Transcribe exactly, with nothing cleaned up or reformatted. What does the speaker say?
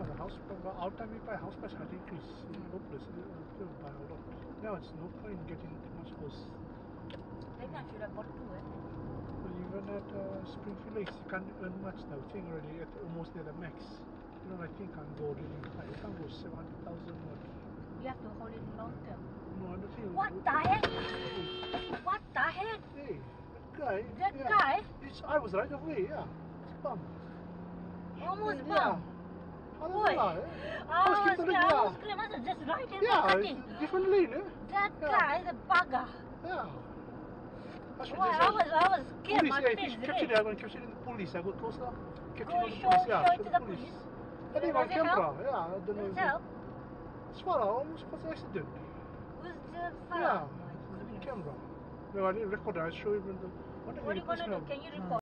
Yeah, the house, but our time we buy house price had increased. It's hopeless. We buy a lot. Now it's no point getting too much house. Then I should have bought two, eh? Well, even at uh, Springfield Lakes, you can't earn much now. I think already at almost at the max. You know, I think can't go really high. You can't go seven hundred thousand. You have to hold it long term. No, I don't think. What the heck? What the heck? Hey, that guy. That yeah. guy? It's, I was right away, yeah. It's bum. Almost yeah. bum. Boy. Boy. I was scared. I was scared. I was just right in yeah, front of it's different lane, eh? That yeah. guy is a bugger. Yeah. I, Boy, I was, I was scared. Police, My yeah, face if captured it, I'm going to capture it in the police. I go closer. Capture Oh, it in the show, police. Yeah, show it show to the the police. police. I think Does on it camera. help? Yeah, I don't know. Does if it help? Swallow, almost was an accident. Who's the fella? Yeah, My it's on goodness. camera. No, I didn't record it. I show you in the. What are you going to do? Can you record?